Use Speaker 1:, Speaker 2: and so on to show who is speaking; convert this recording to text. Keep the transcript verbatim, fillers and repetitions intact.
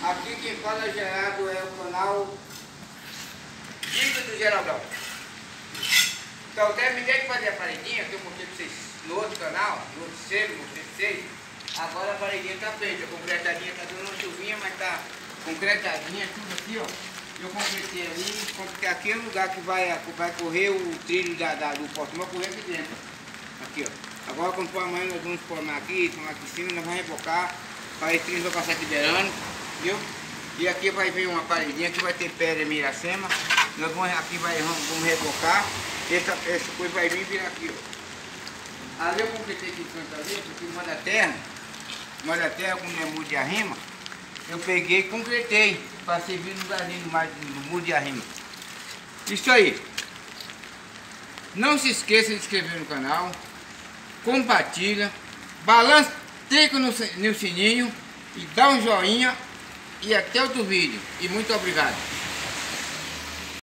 Speaker 1: Aqui quem fala Gerardo é o canal Dica do Geraldão. Então eu terminei de fazer a paredinha que eu mostrei pra vocês no outro canal, no outro selo, mostrei pra vocês. Agora a paredinha tá feita, concretadinha, tá dando uma chuvinha, mas tá concretadinha, tudo aqui, ó. Eu concretei ali, porque aqui é o lugar que vai, vai correr o trilho da, da, do portão, vai correr aqui dentro. Aqui, ó. Agora quando for amanhã nós vamos formar aqui, formar aqui em cima, nós vamos rebocar, para esse trilho vai passar aqui beirando, viu? E aqui vai vir uma paredinha, aqui vai ter pedra Miracema, nós vamos aqui vai, vamos, vamos rebocar, essa, essa coisa vai vir e virar aqui, ó. Ali eu completei aqui em canto ali, porque uma da terra, uma da terra com o muro de arrima, eu peguei e concretei para servir no lugarzinho do, do muro de arrima. Isso aí. Não se esqueça de se inscrever no canal, compartilha, balança, clica no, no sininho e dá um joinha e até outro vídeo. E muito obrigado.